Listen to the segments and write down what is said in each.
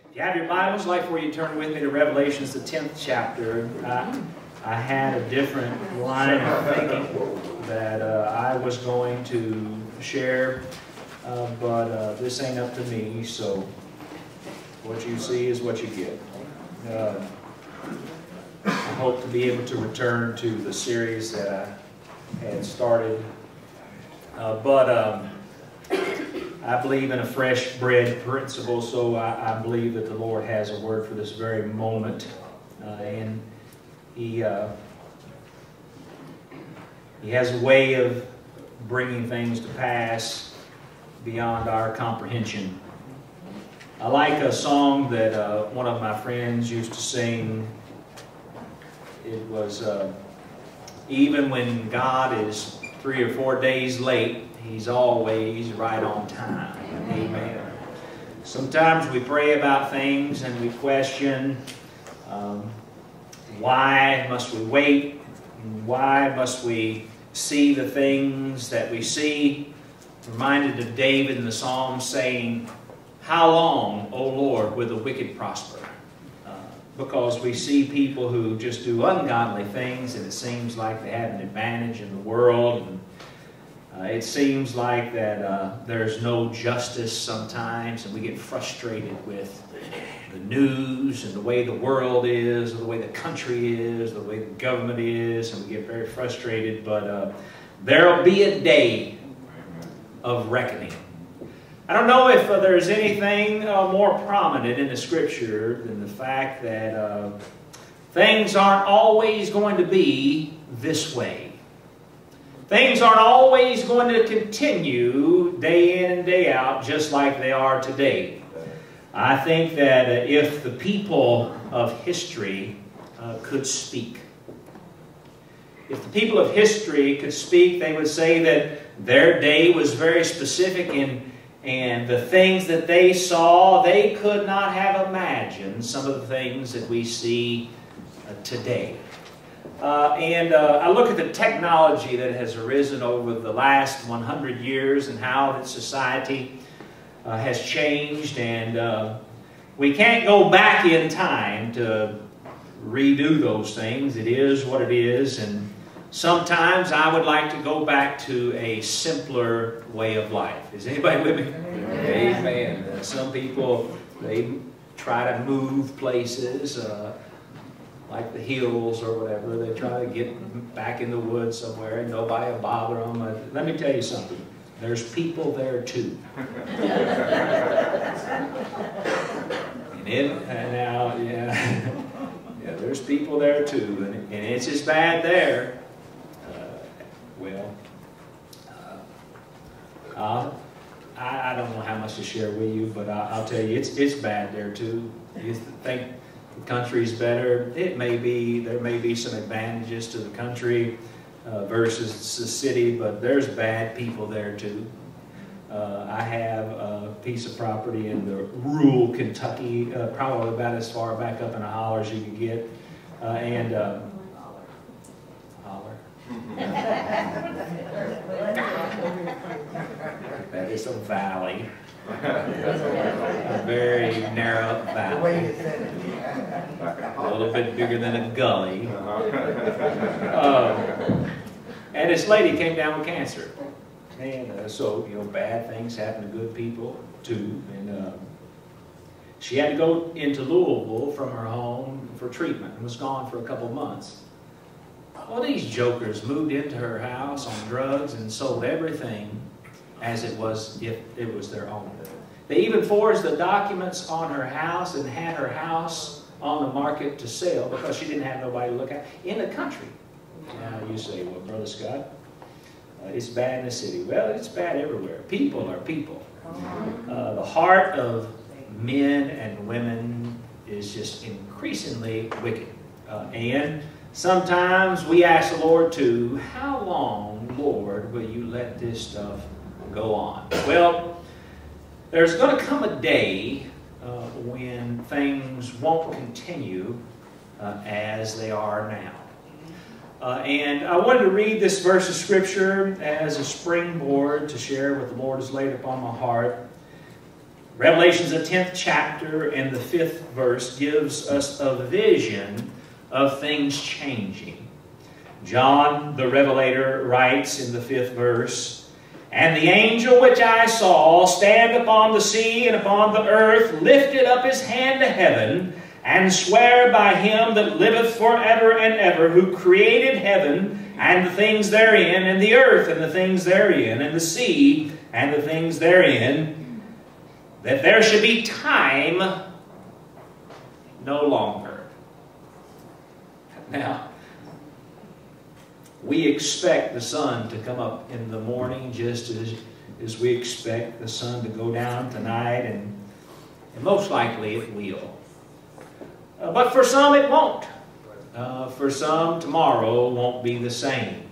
If you have your Bibles, I'd like for you to turn with me to Revelations, the 10th chapter. I had a different line of thinking that I was going to share, but this ain't up to me, so what you see is what you get. I hope to be able to return to the series that I had started, but I believe in a fresh bread principle, so I believe that the Lord has a word for this very moment, and He has a way of bringing things to pass beyond our comprehension. I like a song that one of my friends used to sing. It was, even when God is 3 or 4 days late, He's always right on time. Amen. Sometimes we pray about things and we question, why must we wait? Why must we see the things that we see? Reminded of David in the Psalm saying, "How long, O Lord, will the wicked prosper?" Because we see people who just do ungodly things, and it seems like they have an advantage in the world. And it seems like that there's no justice sometimes, and we get frustrated with the news and the way the world is, or the way the country is, the way the government is, and we get very frustrated. But there'll be a day of reckoning. I don't know if there's anything more prominent in the Scripture than the fact that things aren't always going to be this way. Things aren't always going to continue day in and day out just like they are today. I think that if the people of history could speak, if the people of history could speak, they would say that their day was very specific, and the things that they saw, they could not have imagined some of the things that we see today. I look at the technology that has arisen over the last 100 years and how that society has changed, and we can't go back in time to redo those things. It is what it is, and sometimes I would like to go back to a simpler way of life. Is anybody with me? Amen. Some people, they try to move places, like the hills or whatever. They try to get back in the woods somewhere and nobody will bother them. Let me tell you something. There's people there too. Yeah, there's people there too, and it's as bad there. I don't know how much to share with you, but I'll tell you, it's bad there too. You think the country's better? There may be some advantages to the country versus the city, but there's bad people there too. I have a piece of property in the rural Kentucky, probably about as far back up in a holler as you could get, holler. That is a valley, a very narrow valley, a little bit bigger than a gully. And this lady came down with cancer, and so bad things happen to good people too. And she had to go into Louisville from her home for treatment and was gone for a couple of months. Well, these jokers moved into her house on drugs and sold everything as if it was their own. They even forged the documents on her house and had her house on the market to sell because she didn't have nobody to look at in the country. Now you say, well, Brother Scott, it's bad in the city. Well, it's bad everywhere. People are people. The heart of men and women is just increasingly wicked. And sometimes we ask the Lord too, how long, Lord, will you let this stuff go on? Well, there's going to come a day when things won't continue as they are now. And I wanted to read this verse of Scripture as a springboard to share what the Lord has laid upon my heart. Revelation's the 10th chapter and the 5th verse gives us a vision of things changing. John the Revelator writes in the 5th verse, "And the angel which I saw stand upon the sea and upon the earth lifted up his hand to heaven, and swear by him that liveth forever and ever, who created heaven and the things therein, and the earth and the things therein, and the sea and the things therein, that there should be time no longer." Now, we expect the sun to come up in the morning just as we expect the sun to go down tonight, and most likely it will. But for some it won't. For some, tomorrow won't be the same.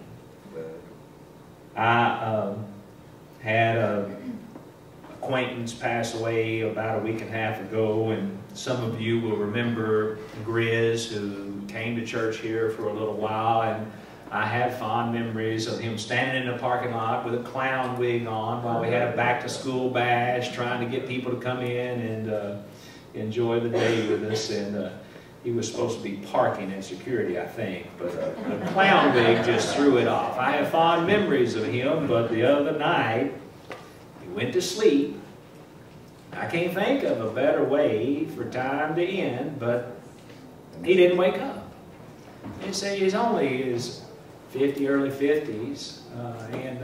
I had an acquaintance pass away about a week and a half ago, and some of you will remember Grizz, who came to church here for a little while, and I have fond memories of him standing in the parking lot with a clown wig on while we had a back-to-school bash, trying to get people to come in and enjoy the day with us. And he was supposed to be parking and security, I think, but the clown wig just threw it off. I have fond memories of him, but the other night he went to sleep. I can't think of a better way for time to end, but he didn't wake up. They say he's only his 50, early 50s, and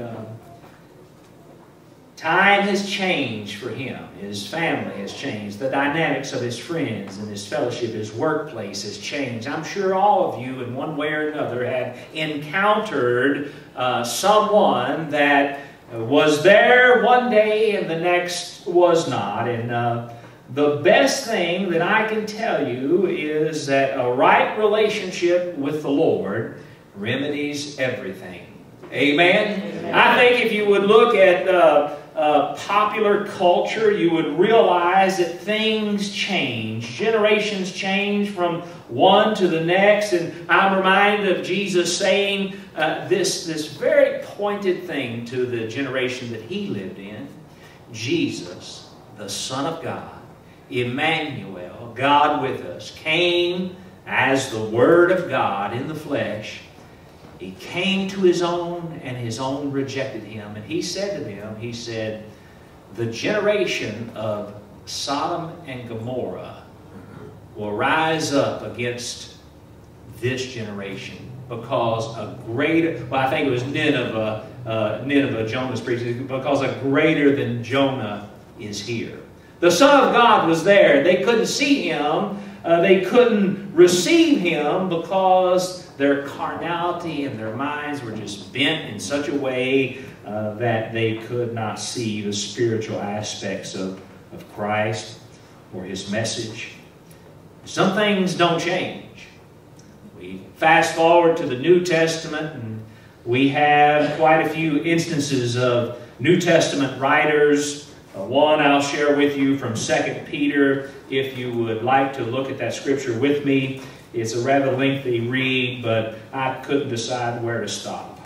time has changed for him. His family has changed. The dynamics of his friends and his fellowship, his workplace has changed. I'm sure all of you, in one way or another, have encountered someone that was there one day and the next was not. And the best thing that I can tell you is that a right relationship with the Lord remedies everything. Amen? Amen. I think if you would look at popular culture, you would realize that things change. Generations change from one to the next. And I'm reminded of Jesus saying this very pointed thing to the generation that he lived in. Jesus, the Son of God, Emmanuel, God with us, came as the Word of God in the flesh. He came to his own, and his own rejected him. And he said to them, he said, the generation of Sodom and Gomorrah will rise up against this generation, because a greater, well, I think it was Nineveh, Jonah's preaching, because a greater than Jonah is here. The Son of God was there. They couldn't see him. They couldn't receive him because their carnality and their minds were just bent in such a way that they could not see the spiritual aspects of Christ or his message. Some things don't change. We fast forward to the New Testament, and we have quite a few instances of New Testament writers. One I'll share with you from 2 Peter, if you would like to look at that scripture with me. It's a rather lengthy read, but I couldn't decide where to stop.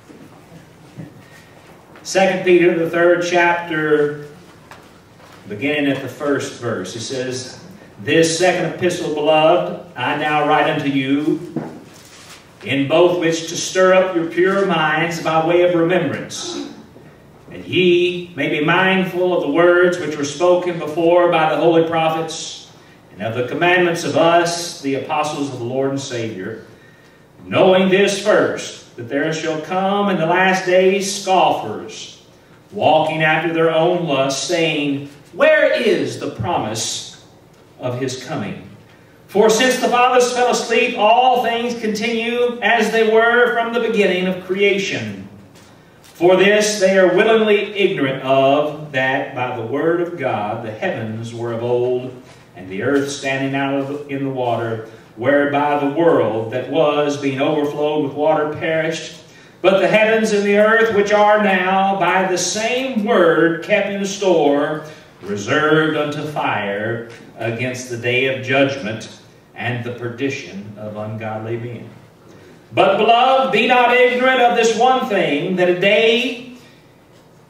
2 Peter, the 3rd chapter, beginning at the 1st verse. It says, "This second epistle, beloved, I now write unto you, in both which to stir up your pure minds by way of remembrance, that ye may be mindful of the words which were spoken before by the holy prophets, and of the commandments of us, the apostles of the Lord and Savior, knowing this first, that there shall come in the last days scoffers, walking after their own lusts, saying, Where is the promise of his coming? For since the fathers fell asleep, all things continue as they were from the beginning of creation. For this they are willingly ignorant of, that by the word of God the heavens were of old, and the earth standing out in the water, whereby the world that was, being overflowed with water, perished. But the heavens and the earth, which are now by the same word kept in store, reserved unto fire against the day of judgment and the perdition of ungodly men. But, beloved, be not ignorant of this one thing, that a day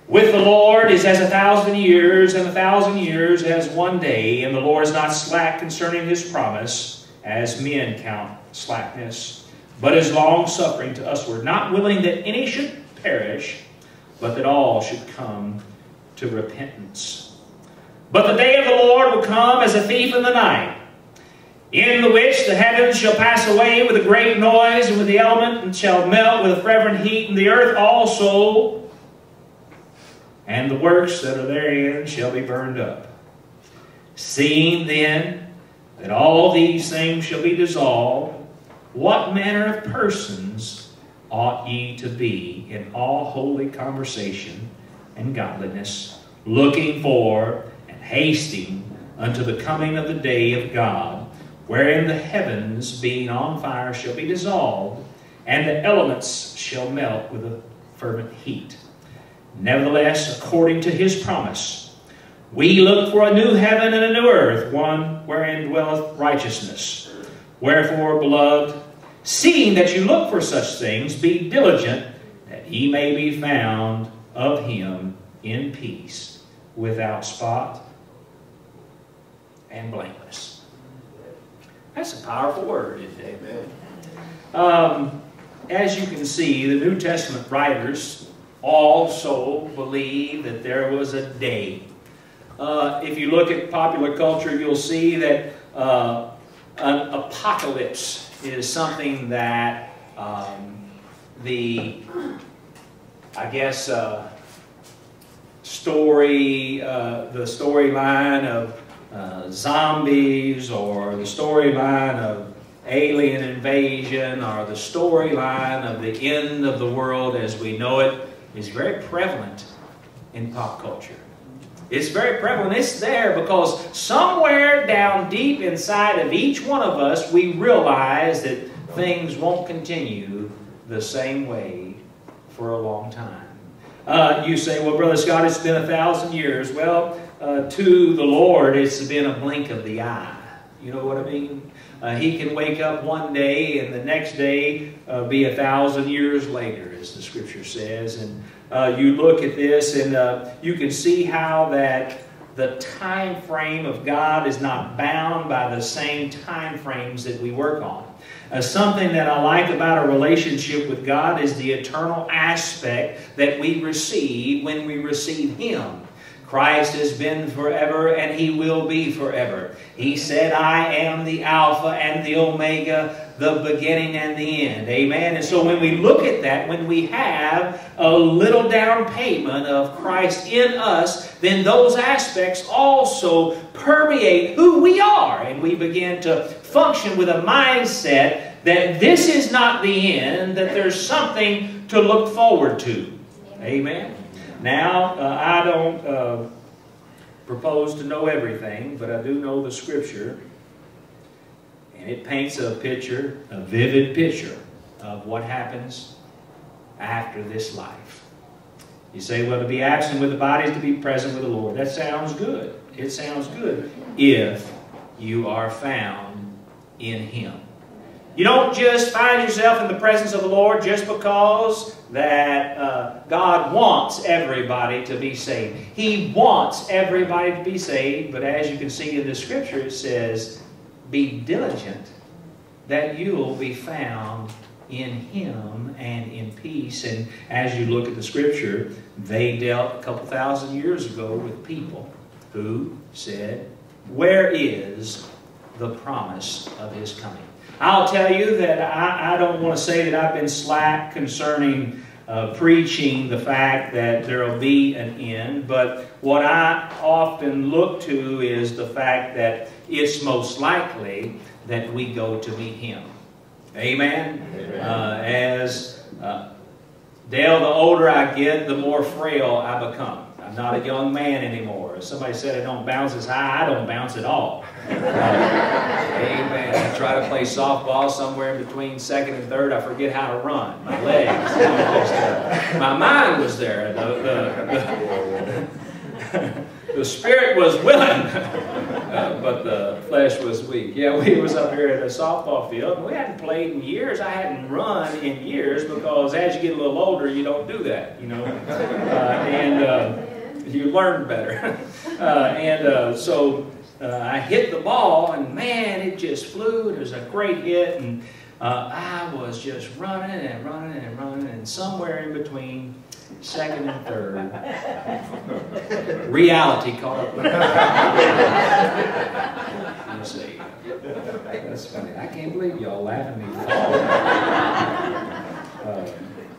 with the Lord is as 1,000 years, and 1,000 years as one day. And the Lord is not slack concerning his promise, as men count slackness, but is long-suffering to usward, not willing that any should perish, but that all should come to repentance. But the day of the Lord will come as a thief in the night, in the which the heavens shall pass away with a great noise, and with the element, and shall melt with a fervent heat, and the earth also, and the works that are therein shall be burned up. Seeing then that all these things shall be dissolved, what manner of persons ought ye to be in all holy conversation and godliness, looking for and hasting unto the coming of the day of God, wherein the heavens, being on fire, shall be dissolved, and the elements shall melt with a fervent heat. Nevertheless, according to his promise, we look for a new heaven and a new earth, one wherein dwelleth righteousness. Wherefore, beloved, seeing that you look for such things, be diligent that ye may be found of him in peace, without spot and blameless. That's a powerful word, isn't it? Amen. As you can see, the New Testament writers also believe that there was a day. If you look at popular culture, you'll see that an apocalypse is something that the storyline of zombies, or the storyline of alien invasion, or the storyline of the end of the world as we know it is very prevalent in pop culture. It's very prevalent. It's there because somewhere down deep inside of each one of us, we realize that things won't continue the same way for a long time. You say, well, Brother Scott, it's been 1,000 years. Well, to the Lord, it's been a blink of the eye. You know what I mean? He can wake up one day and the next day be 1,000 years later, as the Scripture says. And you look at this and you can see how that the time frame of God is not bound by the same time frames that we work on. Something that I like about a relationship with God is the eternal aspect that we receive when we receive Him. Christ has been forever and He will be forever. He said, I am the Alpha and the Omega, the beginning and the end. Amen. And so when we look at that, when we have a little down payment of Christ in us, then those aspects also permeate who we are. And we begin to function with a mindset that this is not the end, that there's something to look forward to. Amen. Now, I don't propose to know everything, but I do know the Scripture. And it paints a picture, a vivid picture, of what happens after this life. You say, well, to be absent with the body is to be present with the Lord. That sounds good. It sounds good if you are found in Him. You don't just find yourself in the presence of the Lord just because that God wants everybody to be saved. He wants everybody to be saved, but as you can see in the Scripture, it says, be diligent that you will be found in Him and in peace. And as you look at the Scripture, they dealt a couple thousand years ago with people who said, where is the promise of His coming? I'll tell you that I don't want to say that I've been slack concerning preaching the fact that there will be an end, but what I often look to is the fact that it's most likely that we go to meet Him. Amen? Dale, the older I get, the more frail I become. I'm not a young man anymore. Somebody said I don't bounce as high. I don't bounce at all. Amen. I try to play softball somewhere in between second and third. I forget how to run. My legs. My mind was there. The spirit was willing. but the flesh was weak. Yeah, we was up here at a softball field, and we hadn't played in years. I hadn't run in years because as you get a little older, you don't do that, you know. You learn better. So I hit the ball, and man, it just flew. It was a great hit, and I was just running and running and running, and somewhere in between second and third, reality caught up with me. You see, that's funny. I can't believe y'all laughing at me.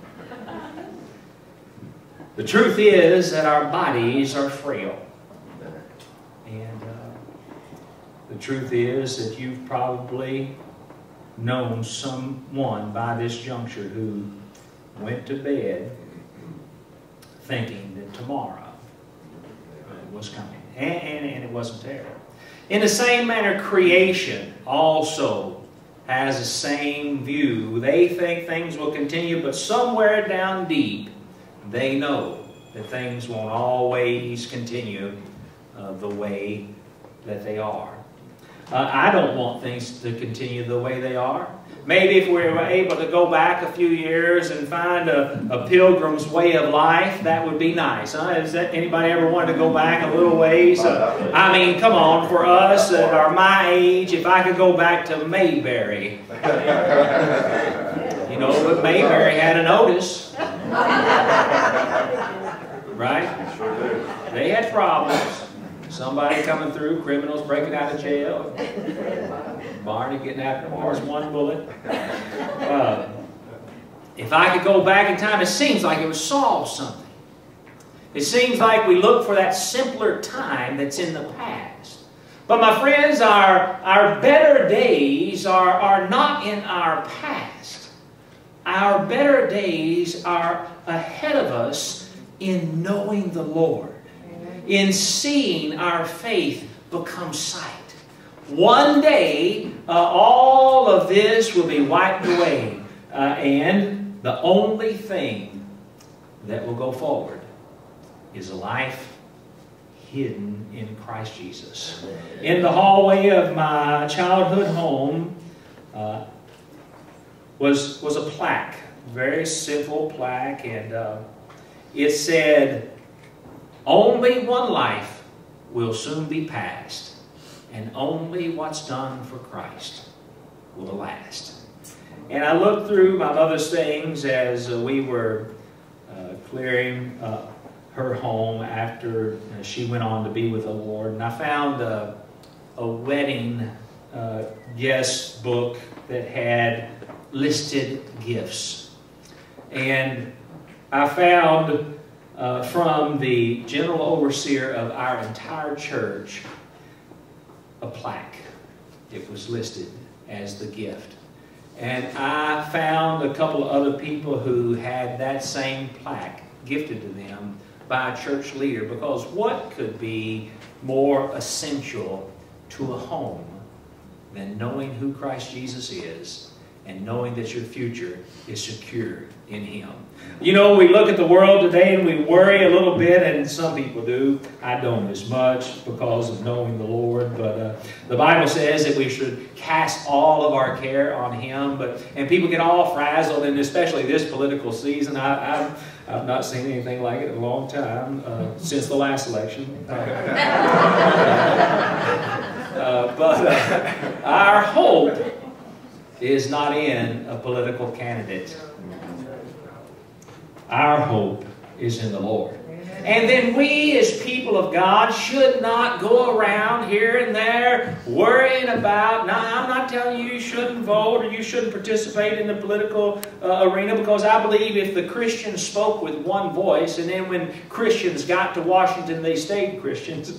The truth is that our bodies are frail. And the truth is that you've probably known someone by this juncture who went to bed thinking that tomorrow was coming. And it wasn't there. In the same manner, creation also has the same view. They think things will continue, but somewhere down deep, they know that things won't always continue the way that they are. I don't want things to continue the way they are. Maybe if we were able to go back a few years and find a pilgrim's way of life, that would be nice. Huh? Has anybody ever wanted to go back a little ways? I mean, come on, for us that are my age, if I could go back to Mayberry. You know, but Mayberry had an Otis. Right? They had problems. Somebody coming through, criminals breaking out of jail, Barney getting after Mars one bullet. If I could go back in time, it seems like it would solve something. It seems like we look for that simpler time that's in the past. But my friends, our better days are not in our past. Our better days are ahead of us in knowing the Lord. In seeing our faith become sight. One day, all of this will be wiped away. And the only thing that will go forward is a life hidden in Christ Jesus. In the hallway of my childhood home was a plaque. Very simple plaque. And it said, "Only one life will soon be past, and only what's done for Christ will last." And I looked through my mother's things as we were clearing her home after she went on to be with the Lord, and I found a wedding guest book that had listed gifts. And I found from the general overseer of our entire church a plaque. It was listed as the gift. And I found a couple of other people who had that same plaque gifted to them by a church leader, because what could be more essential to a home than knowing who Christ Jesus is and knowing that your future is secure in Him. You know, we look at the world today and we worry a little bit, and some people do. I don't as much because of knowing the Lord, but the Bible says that we should cast all of our care on Him. And people get all frazzled, and especially this political season. I've not seen anything like it in a long time, since the last election. But our hope is not in a political candidate. Our hope is in the Lord. And then we as people of God should not go around here and there worrying about, now I'm not telling you shouldn't vote or you shouldn't participate in the political arena, because I believe if the Christians spoke with one voice, and then when Christians got to Washington they stayed Christians,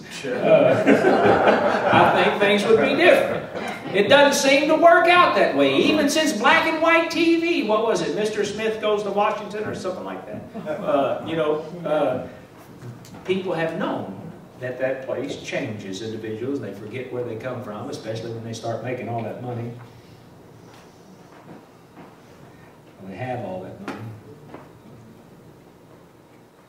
I think things would be different. It doesn't seem to work out that way. Even since black and white TV, what was it, Mr. Smith Goes to Washington or something like that. People have known that that place changes individuals. They forget where they come from, especially when they start making all that money. When they have all that money.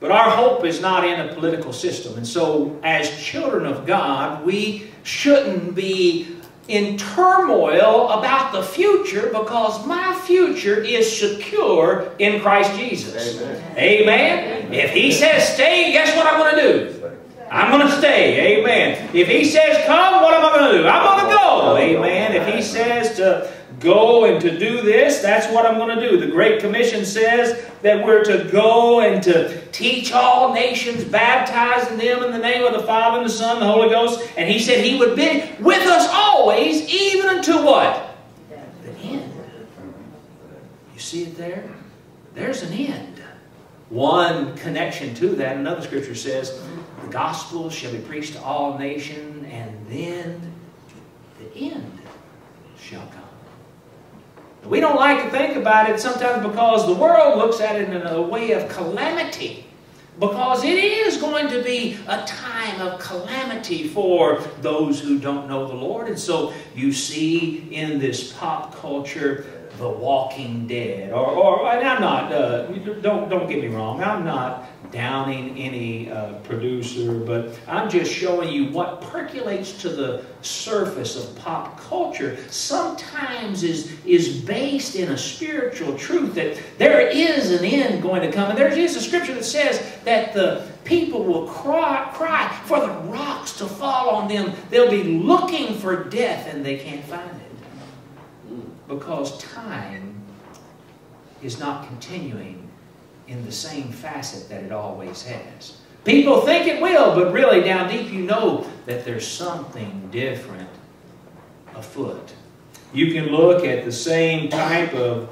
But our hope is not in a political system. And so, as children of God, we shouldn't be in turmoil about the future, because my future is secure in Christ Jesus. Amen. Amen. If He says stay, guess what I'm going to do? I'm going to stay. Amen. If He says come, what am I going to do? I'm going to go. Amen. If He says to go and to do this, that's what I'm going to do. The Great Commission says that we're to go and to teach all nations, baptizing them in the name of the Father and the Son and the Holy Ghost. And He said He would be with us always, even unto what? The end. You see it there? There's an end. One connection to that, another scripture says, the gospel shall be preached to all nations, and then the end shall come. We don't like to think about it sometimes because the world looks at it in a way of calamity. Because it is going to be a time of calamity for those who don't know the Lord. And so you see in this pop culture, The Walking Dead. And I'm not, don't get me wrong, I'm not downing any producer, but I'm just showing you what percolates to the surface of pop culture sometimes is based in a spiritual truth that there is an end going to come. And there is a scripture that says that the people will cry for the rocks to fall on them. They'll be looking for death and they can't find it, because time is not continuing in the same facet that it always has. People think it will, but really down deep you know that there's something different afoot. You can look at the same type of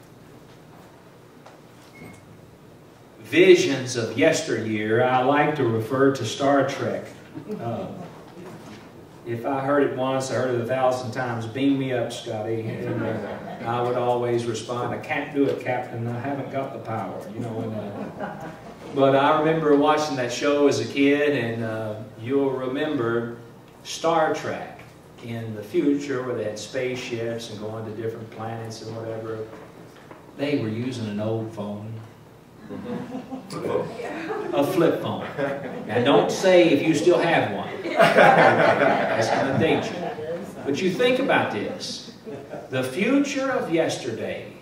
visions of yesteryear. I like to refer to Star Trek. If I heard it once, I heard it 1,000 times. Beam me up, Scotty. And I would always respond, I can't do it, Captain. I haven't got the power. You know. But I remember watching that show as a kid, and you'll remember Star Trek in the future, where they had spaceships and going to different planets and whatever. They were using an old phone. A flip phone. Now don't say if you still have one. That's going to date you. But you think about this. The future of yesterday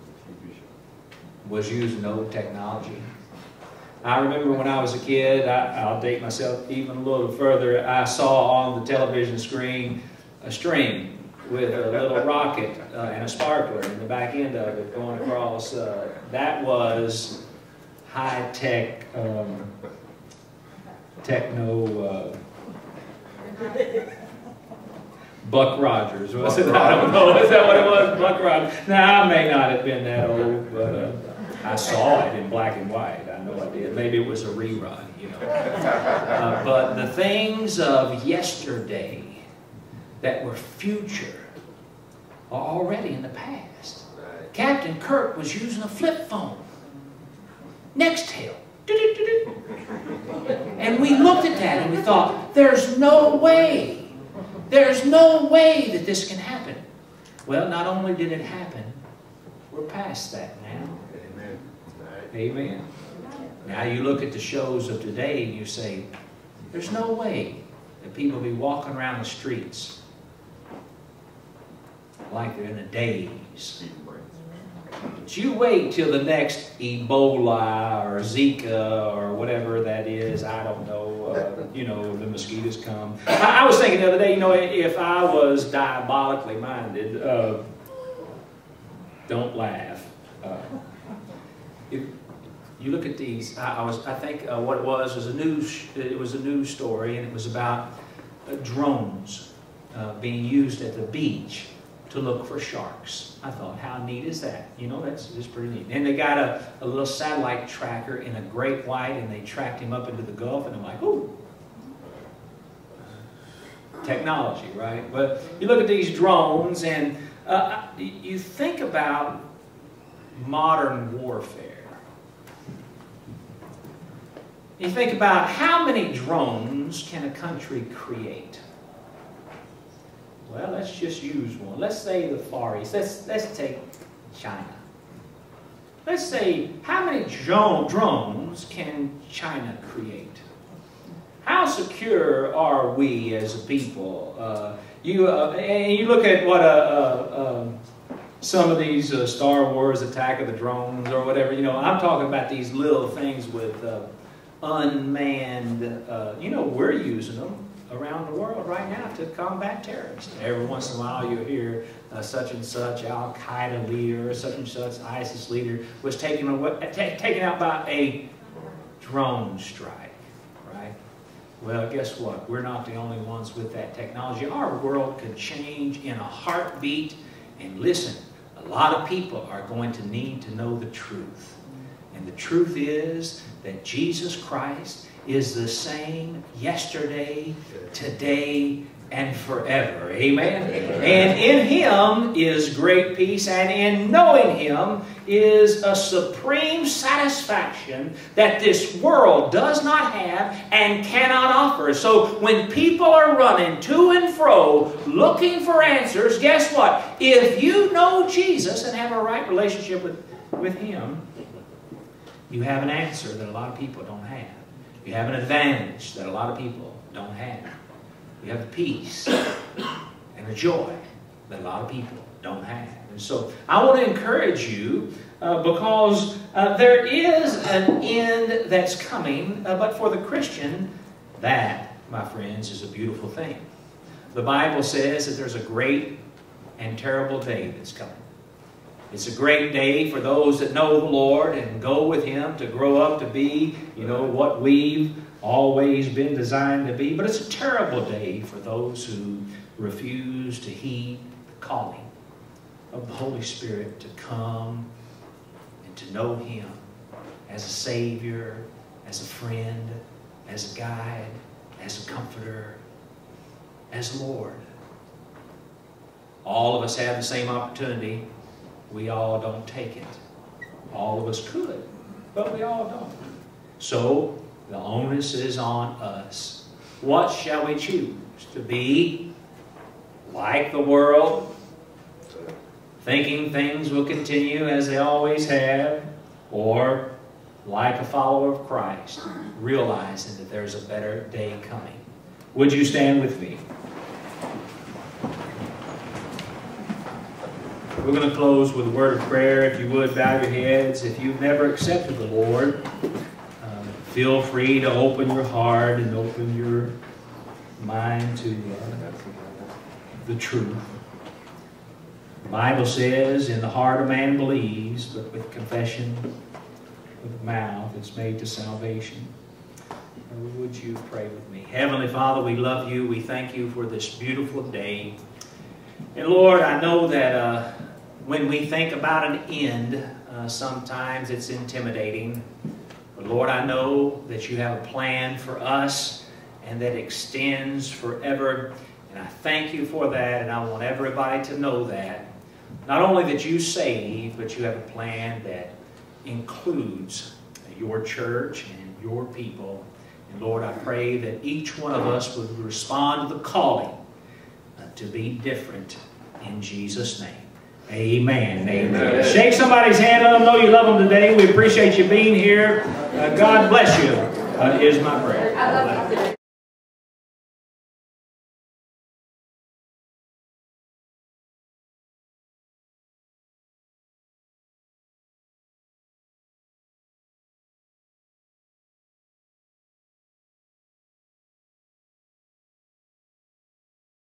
was using old technology. I remember when I was a kid, I'll date myself even a little further, I saw on the television screen a string with a little rocket and a sparkler in the back end of it going across. That was high-tech, techno, Buck Rogers, was it? I don't know. Is that what it was? Buck Rogers. Now, I may not have been that old, but I saw it in black and white. I know I did. Maybe it was a rerun, you know. But the things of yesterday that were future are already in the past. Captain Kirk was using a flip phone. Nextel. And we looked at that and we thought, there's no way. There's no way that this can happen. Well, not only did it happen, we're past that now. Amen. Amen. Now you look at the shows of today and you say, there's no way that people will be walking around the streets like they're in a daze. But you wait till the next Ebola or Zika or whatever that is. I don't know. You know, the mosquitoes come. I was thinking the other day, you know, if I was diabolically minded, don't laugh. If you look at these, I think what it was a news story, and it was about drones being used at the beach to look for sharks. I thought, how neat is that? You know, that's just pretty neat. And they got a little satellite tracker in a great white, and they tracked him up into the Gulf, and I'm like, ooh. Technology, right? But you look at these drones, and you think about modern warfare. You think about how many drones can a country create? Well, let's just use one. Let's say the Far East. Let's take China. let's say, how many drones can China create? How secure are we as a people? And you look at what some of these Star Wars Attack of the Drones or whatever, I'm talking about these little things with unmanned, we're using them around the world right now to combat terrorists. Every once in a while you hear such and such Al-Qaeda leader, such and such ISIS leader was taken out by a drone strike. Well, guess what? We're not the only ones with that technology. Our world could change in a heartbeat. And listen, a lot of people are going to need to know the truth. And the truth is that Jesus Christ is the same yesterday, today, and forever. Amen? And in Him is great peace, and in knowing Him is a supreme satisfaction that this world does not have and cannot offer. So when people are running to and fro looking for answers, guess what? If you know Jesus and have a right relationship with Him, you have an answer that a lot of people don't have. You have an advantage that a lot of people don't have. You have peace and a joy that a lot of people don't have. And so I want to encourage you because there is an end that's coming, but for the Christian, that, my friends, is a beautiful thing. The Bible says that there's a great and terrible day that's coming. It's a great day for those that know the Lord and go with Him to grow up to be, what we've always been designed to be. But it's a terrible day for those who refuse to heed the calling of the Holy Spirit to come and to know Him as a Savior, as a friend, as a guide, as a comforter, as Lord. All of us have the same opportunity. We all don't take it. All of us could, but we all don't. So the onus is on us. What shall we choose? To be like the world, thinking things will continue as they always have, or like a follower of Christ, realizing that there's a better day coming? Would you stand with me? We're going to close with a word of prayer. If you would, bow your heads. If you've never accepted the Lord, feel free to open your heart and open your mind to the truth. The Bible says, in the heart a man believes, but with confession of the mouth it's made to salvation. Would you pray with me? Heavenly Father, we love you. We thank you for this beautiful day. And Lord, I know that when we think about an end, sometimes it's intimidating. But Lord, I know that you have a plan for us and that extends forever. And I thank you for that, and I want everybody to know that. Not only that you save, but you have a plan that includes your church and your people. And Lord, I pray that each one of us would respond to the calling to be different in Jesus' name. Amen. Amen. Shake somebody's hand. Let them know you love them today. We appreciate you being here. God bless you is my prayer.